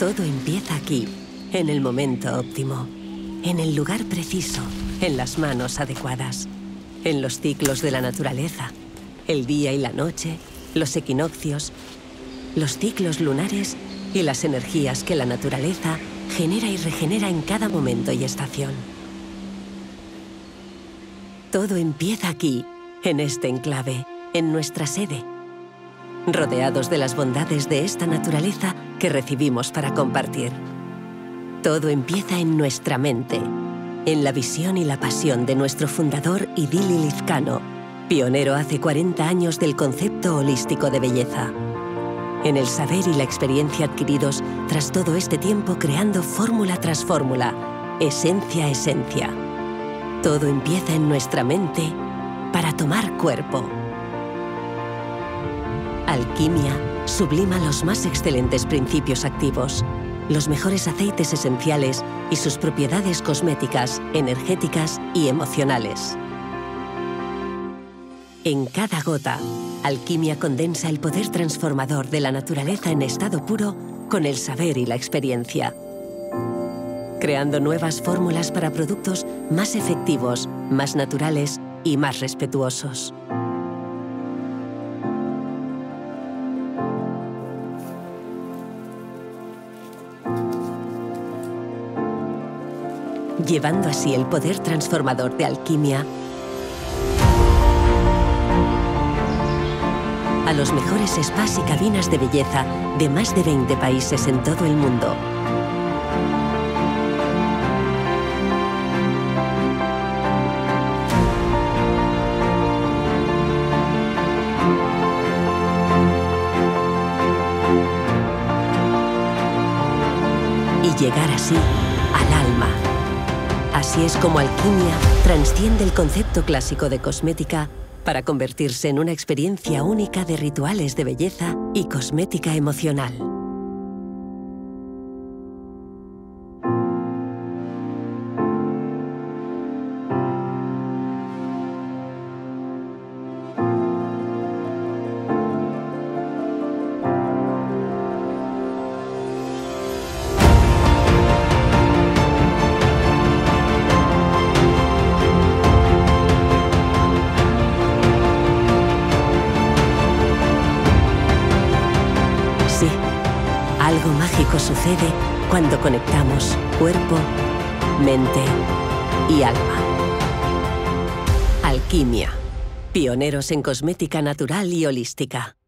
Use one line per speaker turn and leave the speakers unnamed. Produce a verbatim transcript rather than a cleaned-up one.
Todo empieza aquí, en el momento óptimo, en el lugar preciso, en las manos adecuadas, en los ciclos de la naturaleza, el día y la noche, los equinoccios, los ciclos lunares y las energías que la naturaleza genera y regenera en cada momento y estación. Todo empieza aquí, en este enclave, en nuestra sede, rodeados de las bondades de esta naturaleza que recibimos para compartir. Todo empieza en nuestra mente, en la visión y la pasión de nuestro fundador Idili Lizcano, pionero hace cuarenta años del concepto holístico de belleza. En el saber y la experiencia adquiridos tras todo este tiempo creando fórmula tras fórmula, esencia a esencia. Todo empieza en nuestra mente para tomar cuerpo. Alquimia sublima los más excelentes principios activos, los mejores aceites esenciales y sus propiedades cosméticas, energéticas y emocionales. En cada gota, Alquimia condensa el poder transformador de la naturaleza en estado puro con el saber y la experiencia, creando nuevas fórmulas para productos más efectivos, más naturales y más respetuosos. Llevando así el poder transformador de Alquimia a los mejores spas y cabinas de belleza de más de veinte países en todo el mundo. Y llegar así al alma. Así es como Alquimia trasciende el concepto clásico de cosmética para convertirse en una experiencia única de rituales de belleza y cosmética emocional. Algo mágico sucede cuando conectamos cuerpo, mente y alma. Alquimia, pioneros en cosmética natural y holística.